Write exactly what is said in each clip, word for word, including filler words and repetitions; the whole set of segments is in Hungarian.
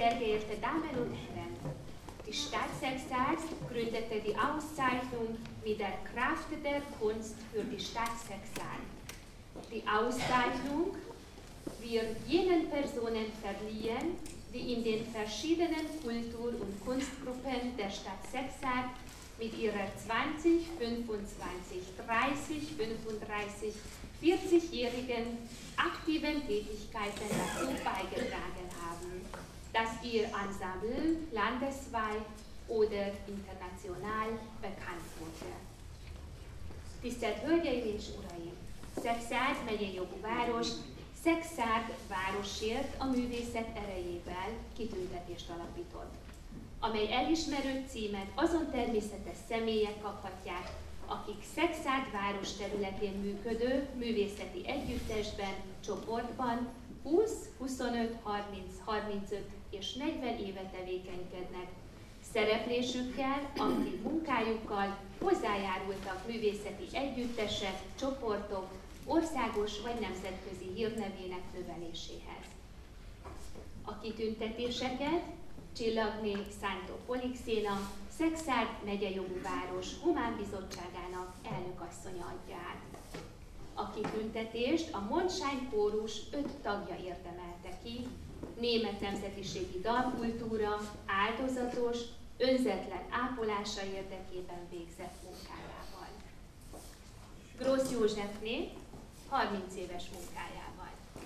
Sehr geehrte Damen und Herren, die Stadt Sexart gründete die Auszeichnung mit der Kraft der Kunst für die Stadt Sexart. Die Auszeichnung wird jenen Personen verliehen, die in den verschiedenen Kultur- und Kunstgruppen der Stadt Sexart mit ihrer zwanzig, fünfundzwanzig, dreißig, fünfunddreißig, vierzigjährigen aktiven Tätigkeiten dazu beigetragen haben, dass ihr Ensemble landesweit oder international bekannt wurde. Tisztelt Hölgyeim és Uraim! Sexárd megyei jogú város Sexárd városért a művészet erejével kitüntetést alapított, amely elismerő címet azon természetes személyek kaphatják, akik Sexárd város területén működő művészeti együttesben, csoportban húsz, huszonöt, harminc, harmincöt és negyven éve tevékenykednek. Szereplésükkel, aktív munkájukkal hozzájárultak művészeti együttesek, csoportok országos vagy nemzetközi hírnevének növeléséhez. A kitüntetéseket Csillagné Szántó Polixéna, Sexárd megyei jogú város Humán Bizottságának elnökasszonya adja át. A kitüntetést a Mondschein kórus öt tagja érdemelte ki, német nemzetiségi dalkultúra áldozatos, önzetlen ápolása érdekében végzett munkájával. Grósz Józsefné harminc éves munkájával.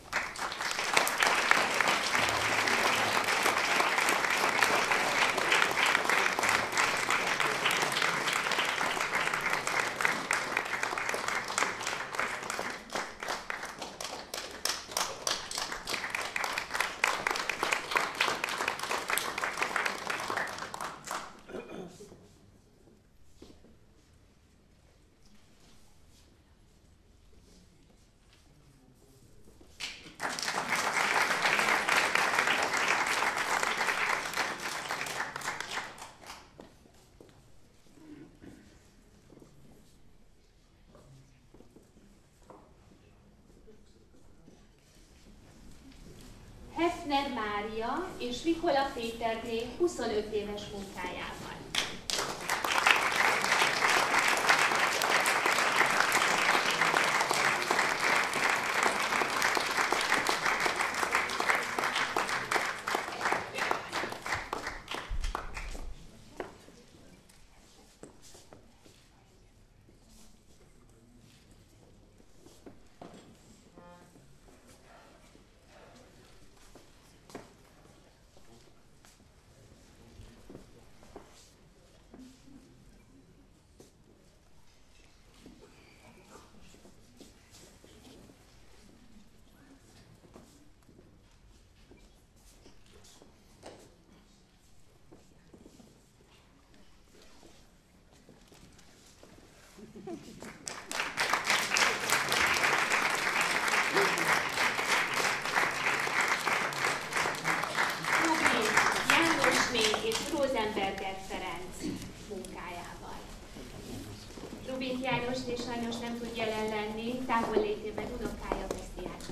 Hefner Mária és Vikola Péterné huszonöt éves munkájával. Rosenberger Ferenc munkájával. Rubin Jánosné sajnos nem tud jelen lenni, távollétében unokája veszi át.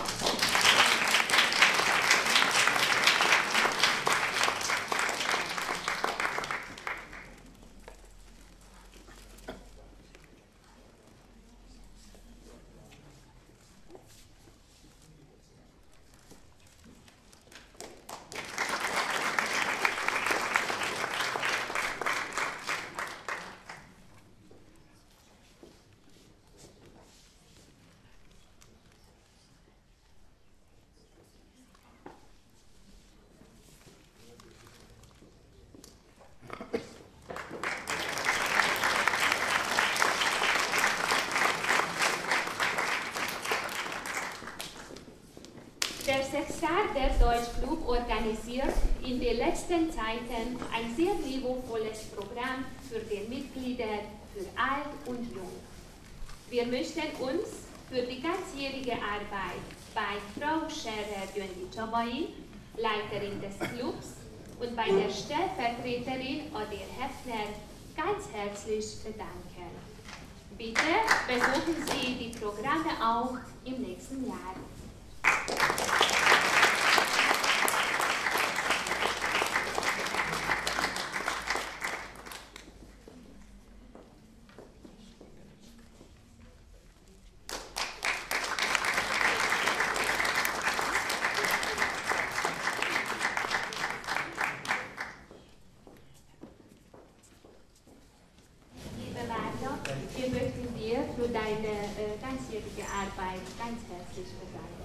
Der Sexarder Deutschklub organisiert in den letzten Zeiten ein sehr niveauvolles Programm für die Mitglieder, für alt und jung. Wir möchten uns für die ganzjährige Arbeit bei Frau Scherer-Gyöngyi Csabai, Leiterin des Clubs, und bei der Stellvertreterin Adél Hefner ganz herzlich bedanken. Bitte besuchen Sie die Programme auch im nächsten Jahr. ganzjährige Arbeit ganz herzlich bedanken.